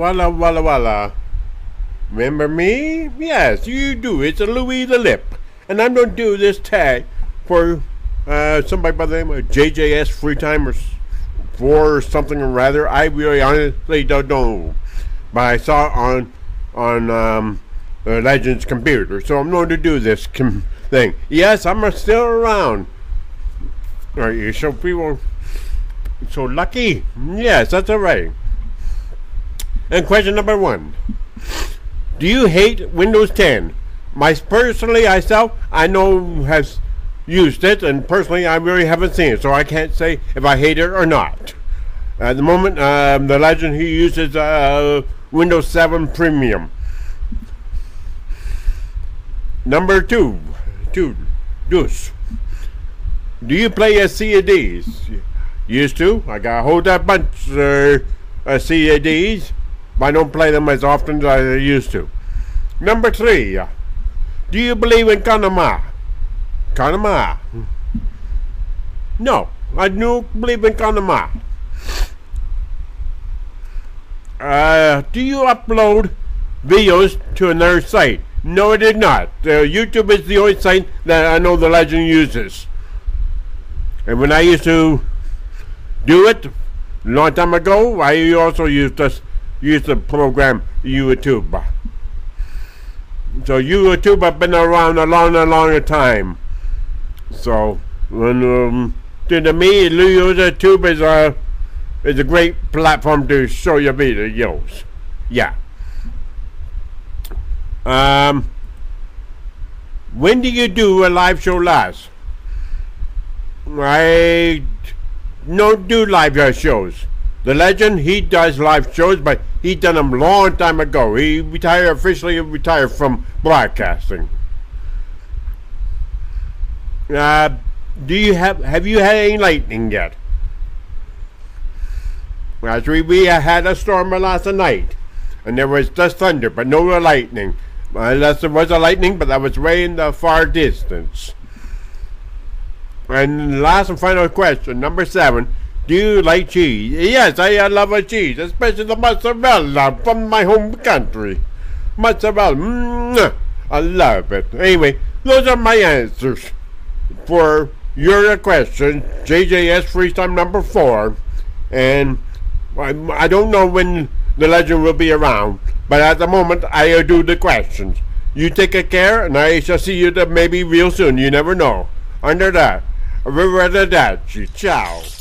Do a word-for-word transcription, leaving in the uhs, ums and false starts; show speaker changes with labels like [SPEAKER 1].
[SPEAKER 1] Walla walla walla. Remember me? Yes, you do. It's a Louis the Lip. And I'm going to do this tag for uh, somebody by the name of J J S Free Timers for something or rather. I really honestly don't know. But I saw it on, on um, the Legends computer. So I'm going to do this com thing. Yes, I'm still around. Are you so people so lucky? Yes, that's alright. And question number one. Do you hate Windows ten? My personally, myself, I know has used it, and personally, I really haven't seen it, so I can't say if I hate it or not. At the moment, um, the legend he uses uh, Windows seven Premium. Number two, two, deuce. Do you play a C Ds? Used to. I got a whole that bunch uh, of C Ds. But I don't play them as often as I used to. Number three. Do you believe in Kanama? Kanama? No, I don't believe in Kanama. Uh, do you upload videos to another site? No, I did not. Uh, YouTube is the only site that I know the legend uses. And when I used to do it a long time ago, I also used this. Use the program YouTube. So YouTube have been around a long, a long time. So when um, to me, YouTube is a is a great platform to show your videos. Yeah. Um. When do you do a live show last? I don't do live shows. The legend, he does live shows, but he done them long time ago. He retired, officially retired from broadcasting. Uh, do you have, have you had any lightning yet? Actually, we had a storm last night, and there was just thunder, but no lightning. Unless there was a lightning, but that was way in the far distance. And last and final question, number seven. Do you like cheese? Yes, I uh, love a cheese, especially the mozzarella from my home country. Mozzarella, mm, I love it. Anyway, those are my answers for your question, J J S Freestyle number four. And I, I don't know when the legend will be around, but at the moment, I uh, do the questions. You take a care, and I shall see you maybe real soon. You never know. Under that, arrivederci, ciao.